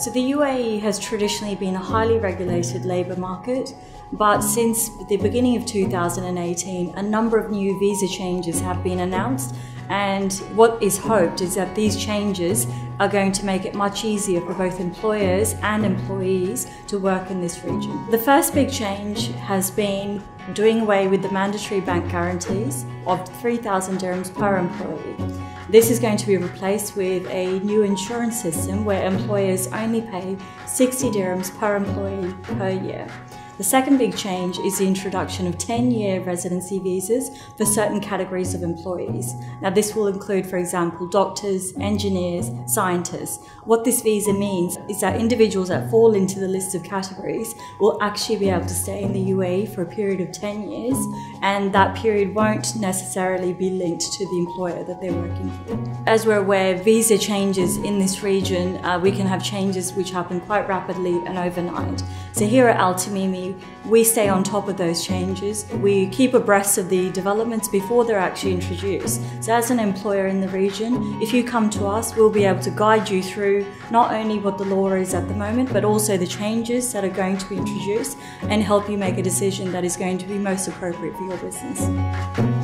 So the UAE has traditionally been a highly regulated labour market, but since the beginning of 2018, a number of new visa changes have been announced, and what is hoped is that these changes are going to make it much easier for both employers and employees to work in this region. The first big change has been doing away with the mandatory bank guarantees of 3,000 dirhams per employee. This is going to be replaced with a new insurance system where employers only pay 60 dirhams per employee per year. The second big change is the introduction of 10-year residency visas for certain categories of employees. Now this will include, for example, doctors, engineers, scientists. What this visa means is that individuals that fall into the list of categories will actually be able to stay in the UAE for a period of 10 years, and that period won't necessarily be linked to the employer that they're working for. As we're aware, visa changes in this region, we can have changes which happen quite rapidly and overnight. So here at Al Tamimi, we stay on top of those changes. We keep abreast of the developments before they're actually introduced. So as an employer in the region, if you come to us, we'll be able to guide you through not only what the law is at the moment, but also the changes that are going to be introduced and help you make a decision that is going to be most appropriate for your business.